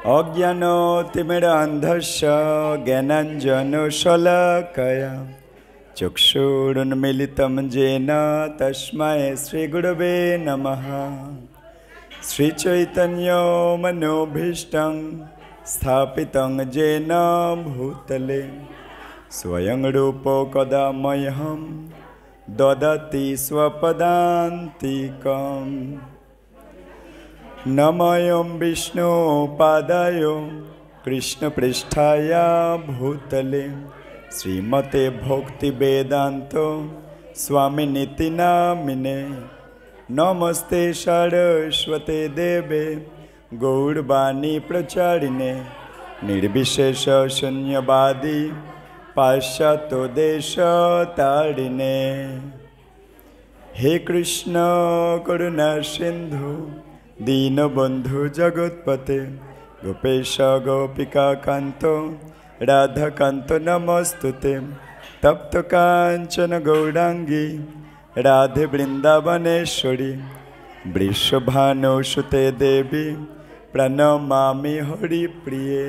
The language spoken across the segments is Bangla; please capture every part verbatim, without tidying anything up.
अज्ञानतिमिरान्धस्य ज्ञानाञ्जनशलाकया चक्षुरुन्मीलितं येन तस्मै श्रीगुरवे नमः। श्रीचैतन्यमनोभीष्टं स्थापितं येन भूतले स्वयं रूपो कदा मह्यं ददति स्वपदान्तिकम्। नमोऽयं विष्णुपादाय कृष्णपृष्ठाय भूतले श्रीमते भक्तिवेदान्त स्वामिनिति नामिने। नमस्ते सरस्वते देवे गौरवाणी प्रचारिणे निर्विशेष शून्यवादी पाश्चात्य देशतारिणे। हे कृष्ण करुणा सिंधु दीनबंधु जगत्पते गोपेश गोपिका कांत राधाकांत नमस्तुते। तप्त कांचन गौरांगी राधे वृंदावनेश्वरी वृषभानुसुते देवी प्रणमामि हरिप्रिये।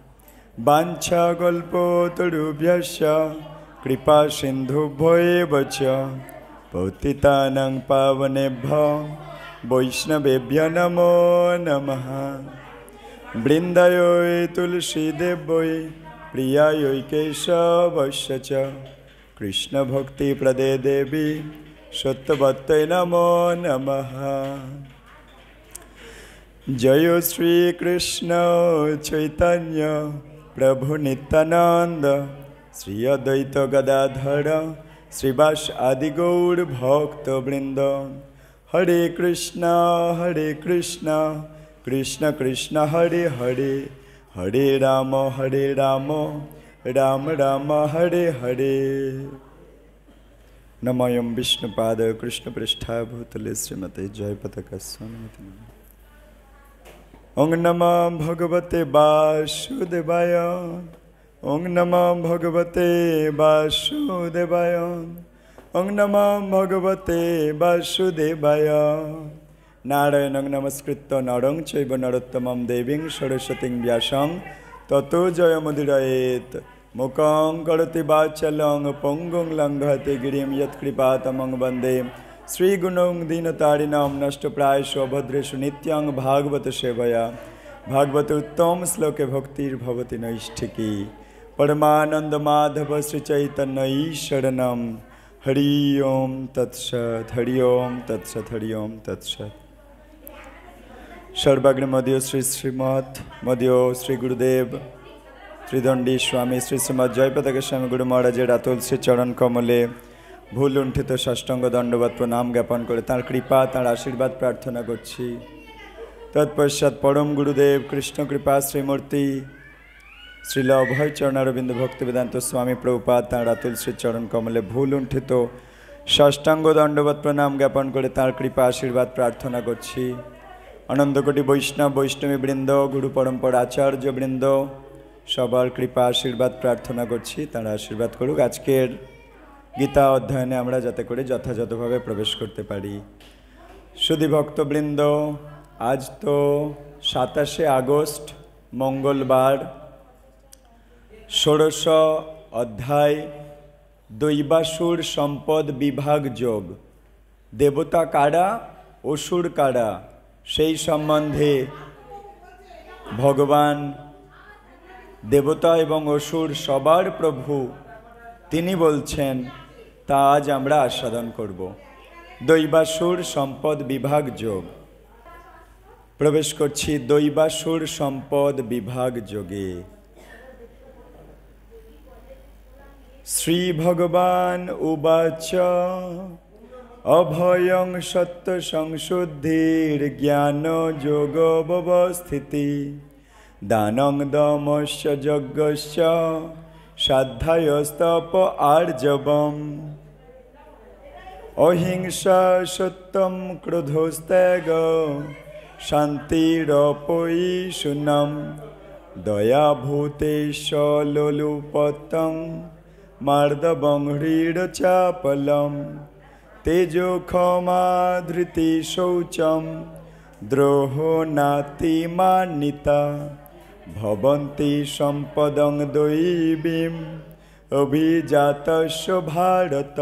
वाञ्छाकल्पतरुभ्यश्च कृपा सिन्धुभ्यो च पतितानां पावनेभ्यो वैष्णवेभ्यो नमो नमः। वृन्दायै तुलसीदेव्यै प्रियायै केशवस्य च कृष्णभक्तिप्रदे देवी सत्यवत्यै नमो नमः। जय श्री कृष्ण चैतन्य प्रभु नित्यानंद श्री अद्वैत गदाधर श्रीवास आदि गौर भक्त वृंद। हरे कृष्ण हरे कृष्ण कृष्ण कृष्ण हरे हरे हरे राम हरे राम राम राम हरे हरे। नमोऽयं विष्णुपादाय कृष्णपृष्ठाय भूतले श्रीमते जयपताका स्वामिनिति नमः। ओं नमः भगवते वासुदेवाय ओं नमः भगवते वासुदेवाय ओं नमः भगवते वासुदेवाय। नारायणं नमस्कृत्य नरं चैव नरोत्तमं देवीं सरस्वतीं व्यासं ततो जयमुदीरयेत्। मूकं करोति वाचालं पङ्गुं लङ्घयते गिरिं यत्कृपातमं वन्दे श्रीगुणं दीनतारिणां नष्टप्रायेषु अभद्रेषु नित्यं भागवत सेवया। भागवत उत्तम श्लोके भक्तिर्भवति नैष्ठिकी। परमानंद माधव श्रीचैतन्य ईश्वरनं हरि ओं तत्सत् हरि ओं तत्सत् हरि ओं तत्सत्। सर्वाग्र मध्य श्री श्रीमद मध्य श्री गुरुदेव त्रिदंडी स्वामी श्री श्रीमद जयपताका स्वामी गुरु महाराजेर अतुल श्री चरण कमले भूल लुंठित षष्टांग दंडवत प्रणाम ज्ञापन करे तार कृपा तार आशीर्वाद प्रार्थना करछि। तत्पश्चात परम गुरुदेव कृष्ण कृपा श्रीमूर्ति श्रील अभय चरणारविंद भक्तिवेदांत स्वामी प्रभुपाद तार अतुल श्री चरण कमले भूल लुंठित षष्टांग दंडवत प्रणाम ज्ञापन करे तार कृपा आशीर्वाद प्रार्थना करछि। आनंदकोटी वैष्णव वैष्णवी बृंद गुरु परम्परा आचार्य बृंद सबार कृपा आशीर्वाद प्रार्थना करछि तार आशीर्वाद करुक। आजकेर गीता अध्ययने आमरा जाते करे यथायथभावे प्रवेश करते पारी। सुधी भक्तबृंद आज तो सत्ताईशे आगस्ट मंगलवार षोड़श अध्याय दैवासुर सम्पद विभाग योग देवता कारा असुर कारा सेई सम्बन्धे भगवान देवता एवं असुर सबार प्रभु तिनी बोलছেন ता आज आमरा आस्वादन करब। दैवासुर सम्पद विभाग योग प्रवेश करछि दैवासुर सम्पद विभाग योगे। श्री भगवान उवाच अभयं सत्य संशुद्धिर ज्ञान योग व्यवस्थिति दानं दमस्य यज्ञस्य श्रद्धायस्तप आर्जवम् अहिंसा सत्यं क्रोधोस्त्याग शान्तिरपोषणं दया भूतेश लोलुपतं मार्दवं ह्रीडचापलं तेजो क्षमा धृति शौचं द्रोहो नातिमानिता ভবন্তি সম্পদং দৈবীম অভিজাতস্য ভারত।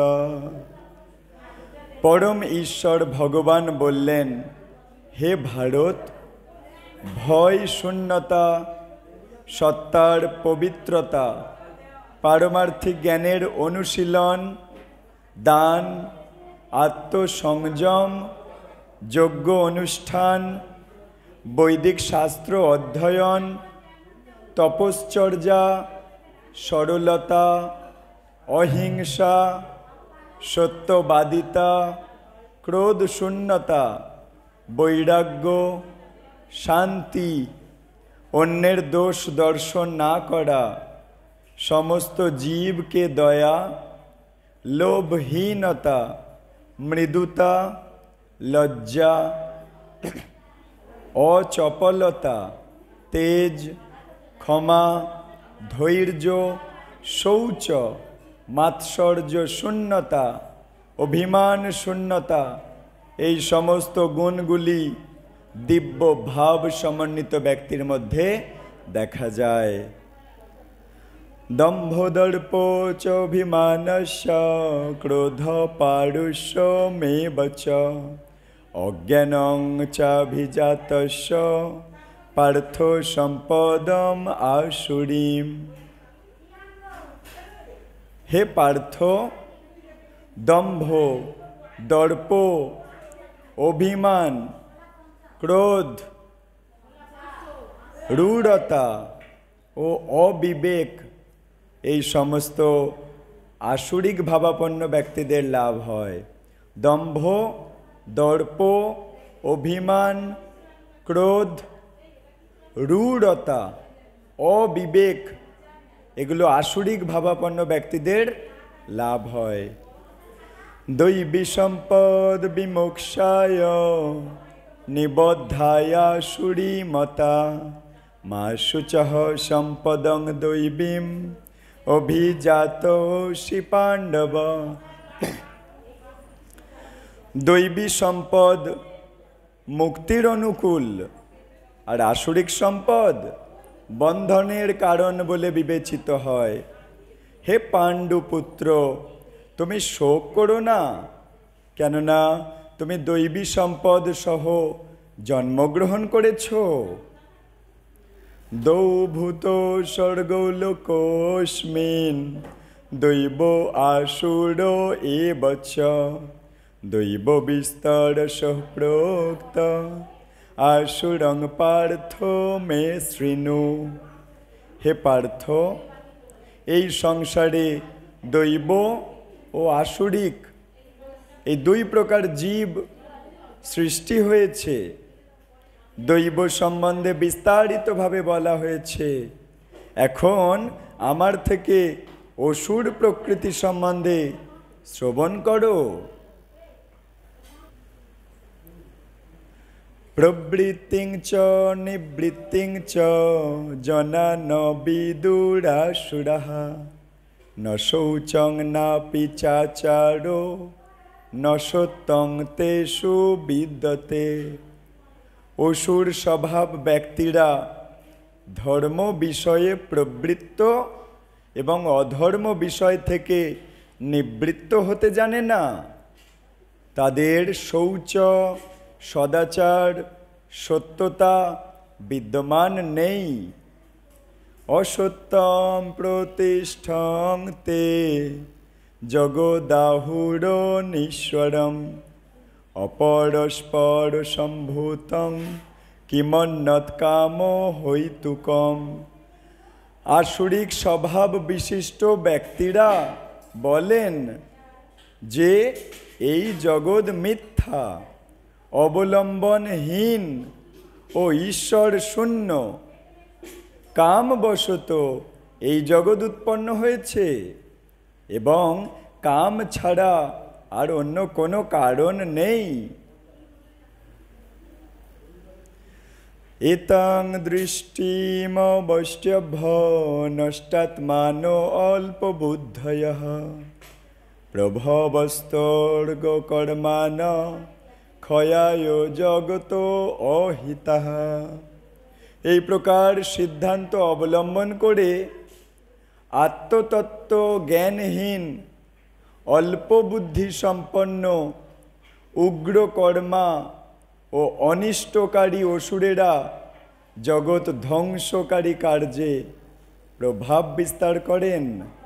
পরম ঈশ্বর ভগবান বললেন, হে ভারত, ভয় শূন্যতা, সত্তার পবিত্রতা, পারমার্থিক জ্ঞানের অনুশীলন, দান, আত্মসংযম, যজ্ঞ অনুষ্ঠান, বৈদিক শাস্ত্র অধ্যয়ন, তপশ্চর্যা, সরলতা, অহিংসা, সত্যবাদিতা, ক্রোধ শূন্যতা, বৈরাগ্য, শান্তি, অন্যের দোষ দর্শন না করা, সমস্ত জীবকে দয়া, লোভহীনতা, মৃদুতা, লজ্জা, অচপলতা, তেজ, ক্ষমা, ধৈর্য, শৌচ, মাৎসর্য শূন্যতা, অভিমান শূন্যতা, এই সমস্ত গুণগুলি দিব্য ভাব সমন্বিত ব্যক্তির মধ্যে দেখা যায়। দম্ভ দর্প চ অভিমানস্য ক্রোধ পারুষ্যমেব চ অজ্ঞানং চাভিজাতস্য পার্থ সম্পদম আসুরীম। হে পার্থ, দম্ভ, দর্প, অভিমান, ক্রোধ, রূঢ়তা ও অবিবেক, এই সমস্ত আসুরিক ভাবাপন্ন ব্যক্তিদের লাভ হয়। দম্ভ, দর্প, অভিমান, ক্রোধ, রূঢ়তা, অবিবেক, এগুলো আসুরিক ভাবাপন্ন ব্যক্তিদের লাভ হয়। দৈবী সম্পদ বিমোক্ষায় নিবদ্ধায় সুরীমতা মা শুচঃ সম্পদং দৈবীম অভিজাতোসি পাণ্ডব। দৈবী সম্পদ মুক্তির অনুকূল, আর আসুরিক সম্পদ বন্ধনের কারণ বলে বিবেচিত হয়। হে পাণ্ডুপুত্র, তুমি শোক করো না, কেননা তুমি দৈবী সম্পদ সহ জন্মগ্রহণ করেছ। দৌভূত স্বর্গলোকস্মিন দৈব আসুর এবচ দৈব বিস্তর প্रोक्त আসুরং পার্থ মে শৃণু। হে পার্থ, এই সংসারে দৈব ও আসুরিক এই দুই প্রকার জীব সৃষ্টি হয়েছে। দৈব সম্বন্ধে বিস্তারিতভাবে বলা হয়েছে। এখন আমার থেকে অসুর প্রকৃতি সম্বন্ধে শ্রবণ করো। প্রবৃত্তিং চ নিবৃত্তিং চ জনা ন বিদুরাসুরাঃ ন শৌচং নাপি চাচারো ন সত্যং তেষু বিদ্যতে। অসুর স্বভাব ব্যক্তিরা ধর্ম বিষয়ে প্রবৃত্ত এবং অধর্ম বিষয় থেকে নিবৃত্ত হতে জানে না। তাদের শৌচ, সদাচার, সত্যতা বিদ্যমান নেই। অসত্যম প্রতিষ্ঠং তে জগদাহুর নিশ্বরম অপরস্পর সম্ভূতং কিমন্নত কাম হৈতুকম। আসুরিক স্বভাব বিশিষ্ট ব্যক্তিরা বলেন যে এই জগৎ মিথ্যা, অবলম্বনহীন ও ঈশ্বর শূন্য। কামবশত এই জগৎ উৎপন্ন হয়েছে এবং কাম ছাড়া আর অন্য কোনো কারণ নেই। এতং দৃষ্টিমবষ্টভ্য নষ্টাত্মানো অল্পবুদ্ধয়ঃ প্রভবস্তর্গ কর্মাণ ক্ষয়ায় জগতো অহিতঃ। এই প্রকার সিদ্ধান্ত অবলম্বন করে আত্মতত্ত্ব জ্ঞানহীন অল্প বুদ্ধি সম্পন্ন উগ্র কর্মা ও অনিষ্টকারী অসুরেরা জগৎ ধ্বংসকারী কার্যে প্রভাব বিস্তার করেন।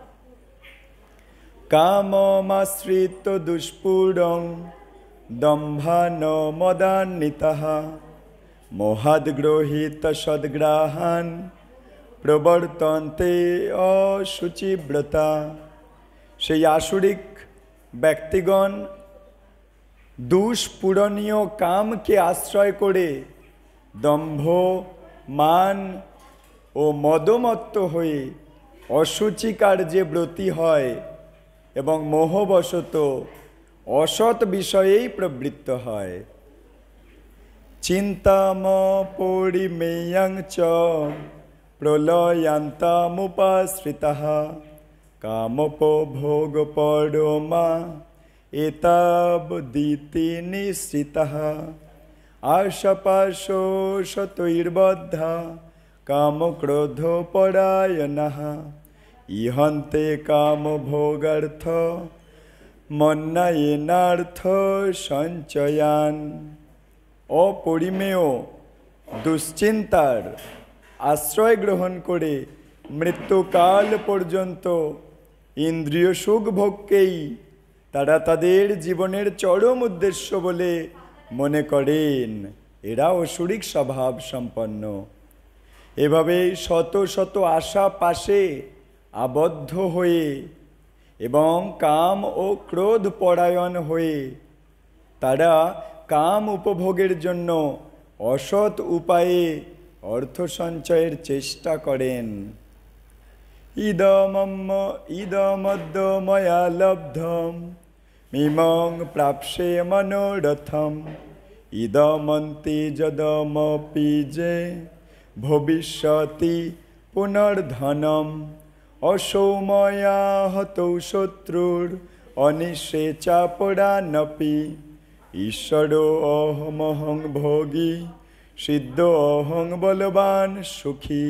কামমাশ্রিত দুষ্পুরং দম্ভান মদান্বিতাঃ মোহাদ্গ্রহিত সদ্গ্রাহান প্রবর্তন্তে অশুচিব্রতা। সেই আসুরিক ব্যক্তিগণ দুষ্পূরণীয় কামকে আশ্রয় করে দম্ভ মান ও মদমত্ত হয়ে অসুচি কার্যে ব্রতী হয় এবং মোহবশত অসৎ বিষয়েই প্রবৃত্ত হয়। চিন্তাম পরিমেয়ং চ প্রলয়ান্তামুপাশ্রিতাঃ কামোপভোগপরমা এতাবদিতি নিশ্চিতাঃ আশাপাশোষতৈর্বদ্ধা কামক্রোধপরায়ণাঃ ইহন্তে কামভোগার্থ মন্নায়েনার্থ সঞ্চয়ান। অপরিমেয় দুশ্চিন্তার আশ্রয় গ্রহণ করে মৃত্যুকাল পর্যন্ত ইন্দ্রিয় সুখ ভোগকেই তারা তাদের জীবনের চরম উদ্দেশ্য বলে মনে করেন। এরা অসুরিক স্বভাব সম্পন্ন। এভাবে শত শত আশা পাশে আবদ্ধ হয়ে এবং কাম ও ক্রোধ পরায়ণ হয়ে তারা কাম উপভোগের জন্য অসৎ উপায়ে অর্থ সঞ্চয়ের চেষ্টা করেন। ইদমম্ম ইদমদ্য ময়া লব্ধম মিমং প্রাপ্সে মনোরথম ইদমন্তি যদমপি যে ভবিষ্যতি পুনর্ধনম অসৌময়া হতৌ শত্রুর অনিশে চাপরানপি ঈশ্বরো অহমহং ভোগী সিদ্ধ অহং বলবান সুখী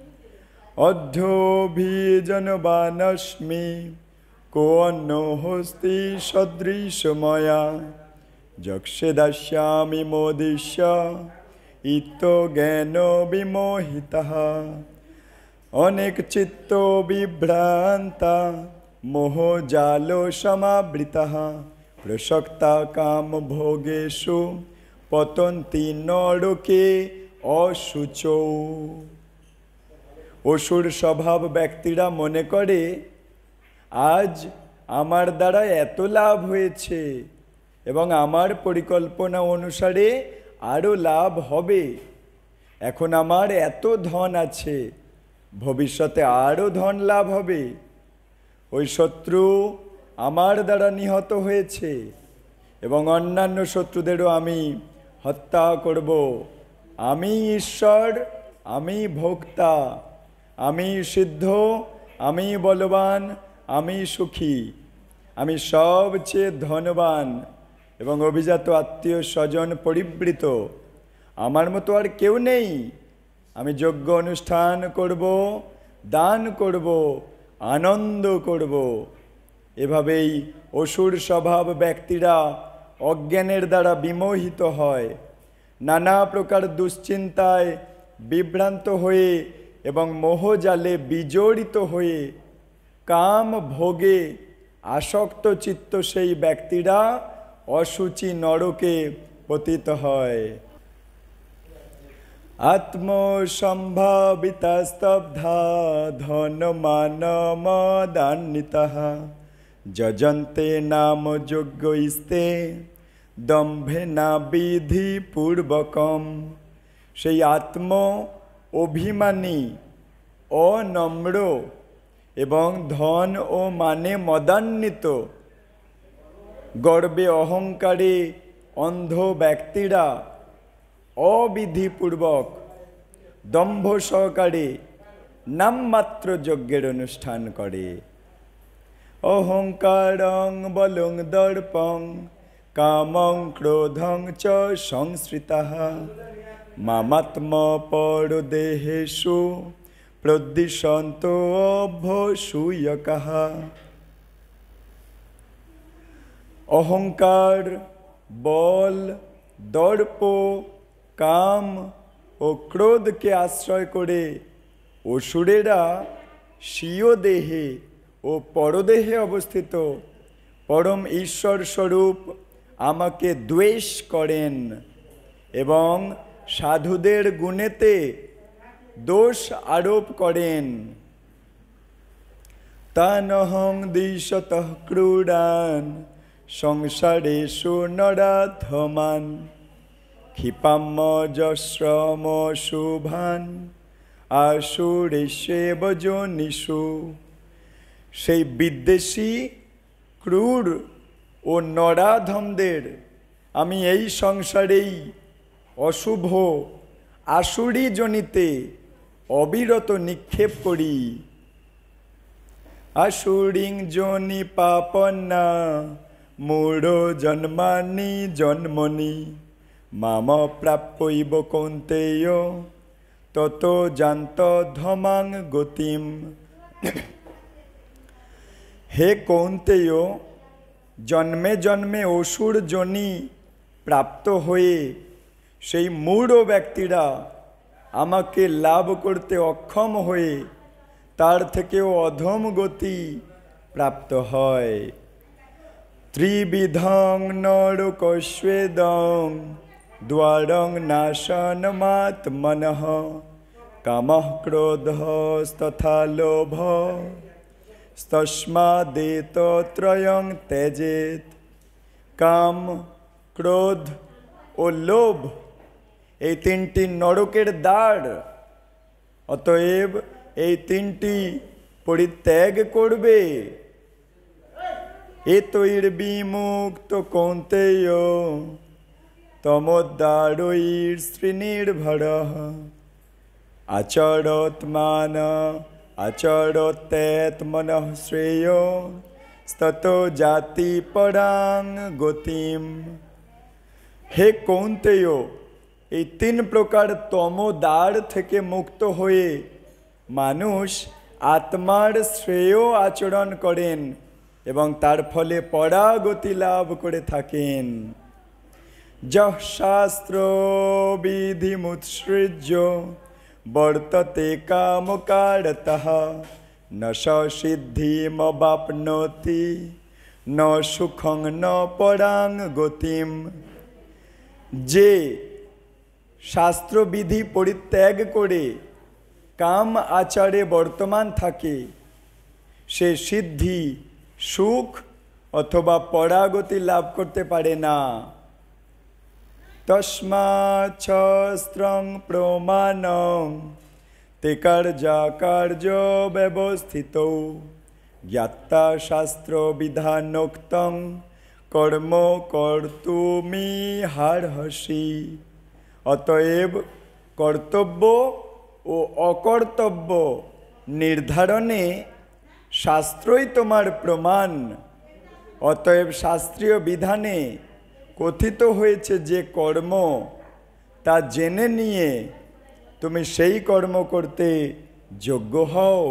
অধ্যভিজনবানস্মি কো অন্য হস্তি সদৃশময়া যক্ষে দাস্যামি মোদিষ্য ইতো জ্ঞান বিমোহিতঃ অনেক চিত্ত বিভ্রান্তা মোহজাল সমাবৃতঃ প্রসক্তা কাম ভোগেষু পতন্তি নরকে অশুচৌ। অসুর স্বভাব ব্যক্তিরা মনে করে আজ আমার দ্বারা এত লাভ হয়েছে এবং আমার পরিকল্পনা অনুসারে আরও লাভ হবে, এখন আমার এত ধন আছে, ভবিষ্যতে আরও ধন লাভ হবে। ওই শত্রু আমার দ্বারা নিহত হয়েছে এবং অন্যান্য শত্রুদেরও আমি হত্যা করব। আমি ঈশ্বর, আমি ভোক্তা, আমি সিদ্ধ, আমি বলবান, আমি সুখী, আমি সবচেয়ে ধনবান এবং অভিজাত আত্মীয় স্বজন পরিবৃত, আমার মতো আর কেউ নেই। আমি যজ্ঞ অনুষ্ঠান করব, দান করব, আনন্দ করব। এভাবেই অসুর স্বভাব ব্যক্তিরা অজ্ঞানের দ্বারা বিমোহিত হয়, নানা প্রকার দুশ্চিন্তায় বিভ্রান্ত হয়ে এবং মোহজালে বিজড়িত হয়ে কাম ভোগে আসক্ত চিত্ত সেই ব্যক্তিরা অসুচি নরকে পতিত হয়। আত্মসম্ভাবিতা স্তব্ধা ধন মান মদান্বিতাঃ যজন্তে নাম যজ্ঞ ইস্তে দম্ভে না বিধি পূর্বকম। সেই আত্ম অভিমানী, অনম্র এবং ধন ও মানে মদান্বিত, গর্বে অহংকারে অন্ধ ব্যক্তিরা অবিধিপূর্বক দম্ভ সহকারে নামমাত্র যজ্ঞের অনুষ্ঠান করে। অহংকারং বলং দর্পং কামং ক্রোধং চ সংশ্রিতাঃ মামাত্ম পরদেহেষু প্রদ্দিশন্ত অভ্যসূয়কাঃ। অহংকার, বল, দর্প, কাম ও ক্রোধকে আশ্রয় করে অসুরেরা স্বীয় দেহে ও পরদেহে অবস্থিত পরম ঈশ্বর স্বরূপ আমাকে দ্বেষ করেন এবং সাধুদের গুণেতে দোষ আরোপ করেন। তানহং দিশতঃ ক্রূরান সংসারেষু নরাধমান ক্ষিপাম্য যশ্রম শুভান আসুরেষেব যোনিষু। সেই বিদ্বেষী, ক্রূর ও নরাধমদের আমি এই সংসারেই অশুভ আসুরি জনিতে অবিরত নিক্ষেপ করি। আসুরিং যোনি পাপন্না মূঢ় জন্মানি জন্মনি মাম প্রাপ্যৈব কৌন্তেয় তত জান্ত ধমাং গতিম। হে কৌন্তেয়, জন্মে জন্মে অসুর যোনি প্রাপ্ত হয়ে সেই মূঢ় ব্যক্তিরা আমাকে লাভ করতে অক্ষম হয়ে তার থেকেও অধম গতি প্রাপ্ত হয়। ত্রিবিধং নরকস্বেদং দ্বারং নাশনমাত্মনঃ কামঃ ক্রোধস্তথা লোভঃ তস্মাদেতত্রয়ং ত্যজেৎ। কাম, ক্রোধ ও লোভ এই তিনটি নরকের দ্বার, অতএব এই তিনটি পরিত্যাগ করবে। এতৈর বিমুক্ত কৌন্তেয় তমোদ্দারৈর শ্রীনির্ভরঃ আচরৎমান আচরত্যেৎমনঃ শ্রেয় ততো জাতি পরাং গতিম। হে কৌন্তেয়, এই তিন প্রকার তমোদ্বার থেকে মুক্ত হয়ে মানুষ আত্মার শ্রেয় আচরণ করেন এবং তার ফলে পরাগতি লাভ করে থাকেন। যঃ শাস্ত্র বিধিমুৎসৃজ্য বর্ততে কামকারতঃ ন স সিদ্ধিমবাপ্নোতি ন সুখং ন পরাং গতিম। যে শাস্ত্রবিধি পরিত্যাগ করে কাম আচারে বর্তমান থাকে সে সিদ্ধি, সুখ অথবা পরাগতি লাভ করতে পারে না। তস্মাৎ শাস্ত্রং প্রমাণং তে কার্যা কার্য ব্যবস্থিত জ্ঞাত্বা শাস্ত্র বিধানোক্তং কর্ম কর্তুমিহার্হসি। অতএব কর্তব্য ও অকর্তব্য নির্ধারণে শাস্ত্রই তোমার প্রমাণ। অতএব শাস্ত্রীয় বিধানে কথিত হয়েছে যে কর্ম, তা জেনে নিয়ে তুমি সেই কর্ম করতে যোগ্য হও।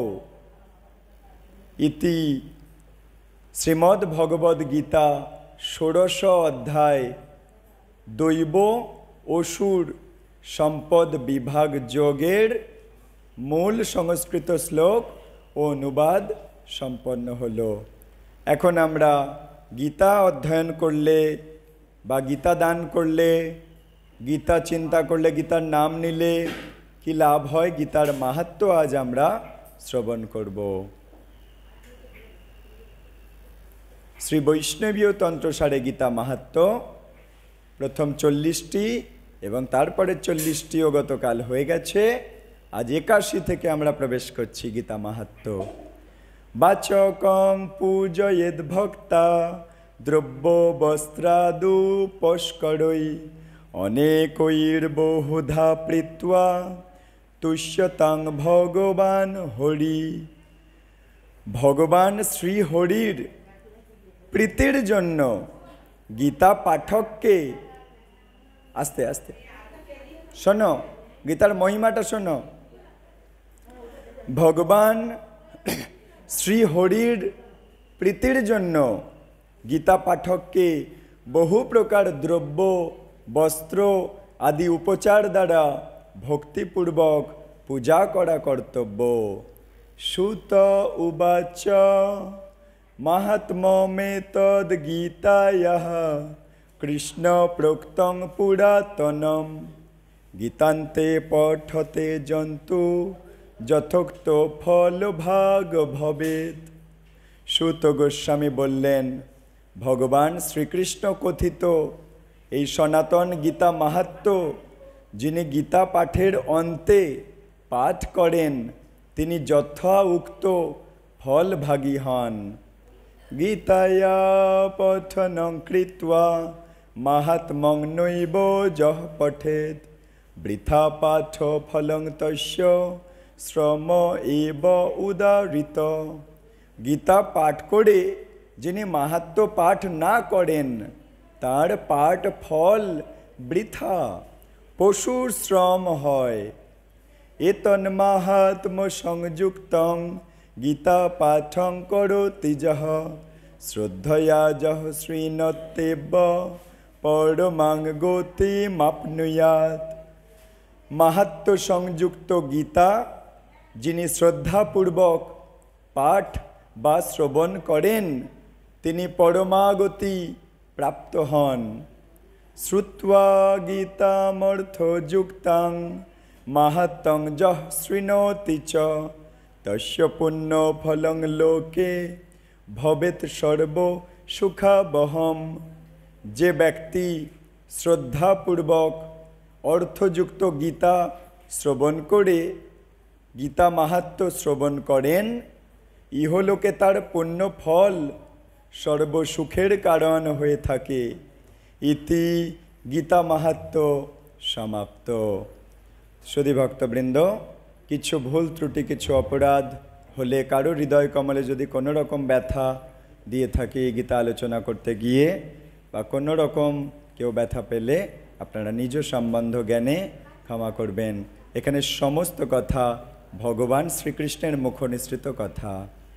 ইতি শ্রীমদ্ ভগবদ গীতা ষোড়শ অধ্যায় দৈব অসুর সম্পদ বিভাগ যোগের মূল সংস্কৃত শ্লোক ও অনুবাদ সম্পন্ন হলো। এখন আমরা গীতা অধ্যয়ন করলে বা গীতা দান করলে, গীতা চিন্তা করলে, গীতার নাম নিলে কি লাভ হয়, গীতার মাহাত্ম্য আজ আমরা শ্রবণ করব। শ্রী বৈষ্ণবীয় তন্ত্রসারে গীতা মাহাত্ম্য প্রথম চল্লিশটি এবং তারপরে চল্লিশটিও গতকাল হয়ে গেছে। আজ একাশি থেকে আমরা প্রবেশ করছি গীতা মাহাত্ম্য। বাচকং পূজয়েদ ভক্তা দ্রব্য বস্ত্রাদু পস্করৈ অনেকৈর বহুধা প্রীত্বা তুষ্যতাং ভগবান হরি। ভগবান শ্রী হরির প্রীতির জন্য গীতা পাঠককে আস্তে আস্তে শোনো, গীতার মহিমাটা শোনো। ভগবান শ্রী হরির প্রীতির জন্য গীতা পাঠককে বহু প্রকার দ্রব্য, বস্ত্র আদি উপচার দ্বারা ভক্তিপূর্বক পূজা করা কর্তব্য। সুত উবাচ মাহাত্ম্যমেতদ গীতায়াঃ কৃষ্ণ প্রোক্তং পুরাতনম গীতান্তে পঠতে জন্তু যথোক্ত ফল ভাগ ভবেত। সুত গোস্বামী বললেন, ভগবান শ্রীকৃষ্ণ কথিত এই সনাতন গীতা মাহাত্ম্য যিনি গীতা পাঠের অন্তে পাঠ করেন তিনি যথা উক্ত ফল ভাগী হন। গীতায়া পঠনং কৃত্বা মাহাত্ম্যং নৈব যঃ পঠেৎ বৃথা পাঠ ফলং তস্য শ্রম এব উদাহৃত। গীতা পাঠ করে যিনি মাহাত্ম্য পাঠ না করেন তার পাঠ ফল বৃথা, পশুর শ্রম হয়। এতন্মাহাত্ম্য সংযুক্তং গীতা পাঠং করোতি যঃ শ্রদ্ধয়া যঃ শৃণোত্যেব পরমাং গতিমাপ্নুয়াৎ। মাহাত্ম্য সংযুক্ত গীতা যিনি শ্রদ্ধাপূর্বক পাঠ বা শ্রবণ করেন তিনি পরমাগতি প্রাপ্ত হন। শ্রুত্বা গীতামর্থযুক্তাং মাহাত্ম্যং যঃ শৃণোতি চ তস্য পুণ্য ফলং লোকে ভবেৎ সর্ব সুখাবহম। যে ব্যক্তি শ্রদ্ধাপূর্বক অর্থযুক্ত গীতা শ্রবণ করে গীতা মাহাত্ম্য শ্রবণ করেন ইহলোকে তার পুণ্য ফল সর্বসুখের কারণ হয়ে থাকে। ইতি গীতা মাহাত্ম্য সমাপ্ত। সুধী ভক্তবৃন্দ, কিছু ভুল ত্রুটি, কিছু অপরাধ হলে, কারো হৃদয় কমলে যদি কোনো রকম ব্যথা দিয়ে থাকে গীতা আলোচনা করতে গিয়ে, বা কোনো রকম কেউ ব্যথা পেলে আপনারা নিজ সম্বন্ধ জ্ঞানে ক্ষমা করবেন। এখানে সমস্ত কথা ভগবান শ্রীকৃষ্ণের মুখনিসৃত কথা।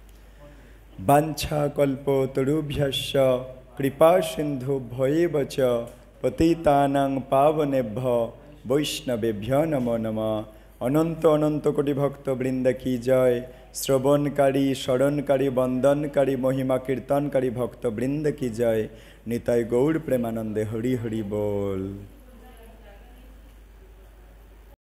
বাঞ্ছা কল্পতরুভ্যশ্চ কৃপা সিন্ধু ভয়েব চ পতিতানাং পাবনেভ্য বৈষ্ণবেভ্য নমো নমঃ। অনন্ত অনন্ত কোটি ভক্তবৃন্দ কি জয়। শ্রবণকারী, স্মরণকারী, বন্দনকারী, মহিমা কীর্তনকারী ভক্তবৃন্দ কি জয়। নিতাই গৌর প্রেমানন্দে হরি হরি বল।